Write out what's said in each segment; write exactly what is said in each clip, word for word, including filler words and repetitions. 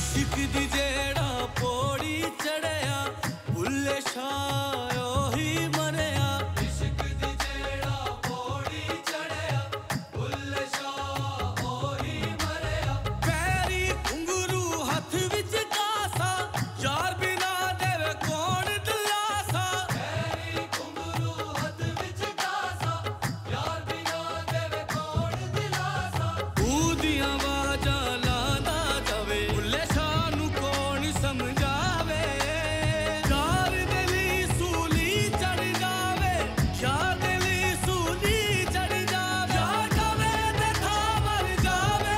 इश्क दी जेड़ा पौड़ी चढ़या भुल्ले शाह ओही मरया इश्क दी जेड़ा पौड़ी चढ़या भुल्ले शाह ओही मरया पैरी घुंगरू हथ विच कासा यार बिना देवे कौन दिलासा पैरी घुंगरू हथ विच कासा यार बिना देवे कौन दिलासा ऊदियां वाजा लांदा जावे भुल्ले शाह नू कौन समझावे यार दिली सूली चढ़ जावे यार दिली सूली चढ़ जावे यार जावे ते था मर जावे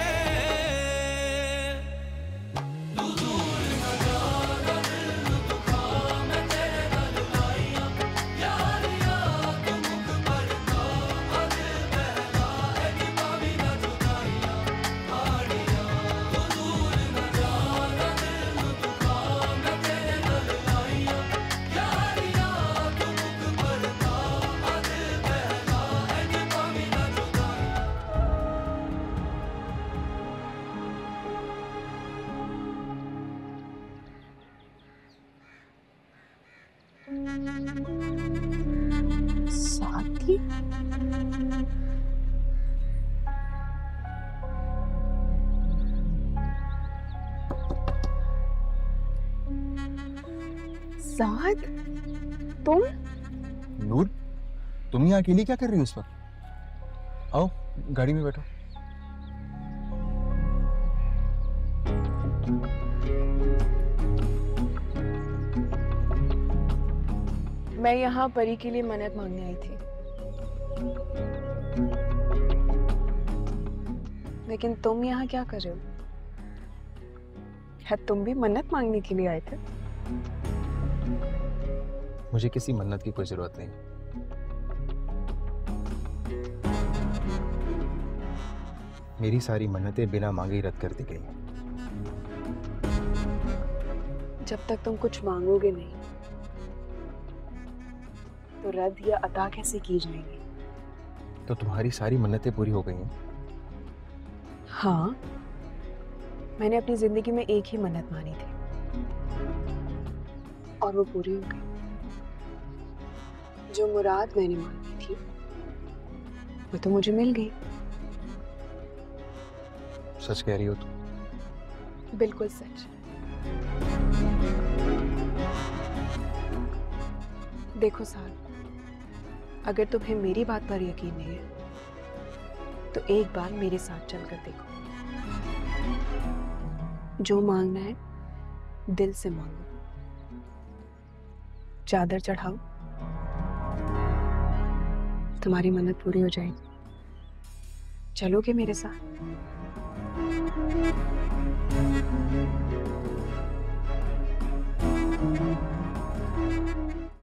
तू दूर न जाना दिल नू दुखा मैं तेरे गल लाइयां यारिया तू मुख भरता अग बहला एनी पावी ना जुदाइयां आड़ियां तू दूर न जाना दिल नू दुखा मैं तेरे गल लाइयां यारिया तू मुख भरता अग बहला एनी पावी ना जुदाइयां साथी साथ तुम नूर, तुम यहाँ अकेली क्या कर रही हो उस वक्त? आओ गाड़ी में बैठो। मैं यहाँ परी के लिए मन्नत मांगने आई थी, लेकिन तुम यहाँ क्या कर रहे हो? है तुम भी मन्नत मांगने के लिए आए थे? मुझे किसी मन्नत की कोई जरूरत नहीं। मेरी सारी मन्नतें बिना मांगे ही रद्द कर दी गई हैं। जब तक तुम कुछ मांगोगे नहीं तो रद्द या अता कैसे की जाएंगी? तो तुम्हारी सारी मन्नतें पूरी हो गई हैं? हाँ, मैंने अपनी जिंदगी में एक ही मन्नत मानी थी और वो पूरी हो गई। जो मुराद मैंने मांगी थी वो तो मुझे मिल गई। सच कह रही हो तुम? बिल्कुल सच। देखो साहब, अगर तुम्हें मेरी बात पर यकीन नहीं है तो एक बार मेरे साथ चलकर देखो। जो मांगना है दिल से मांगो। चादर चढ़ाओ, तुम्हारी मन्नत पूरी हो जाएगी। चलोगे मेरे साथ?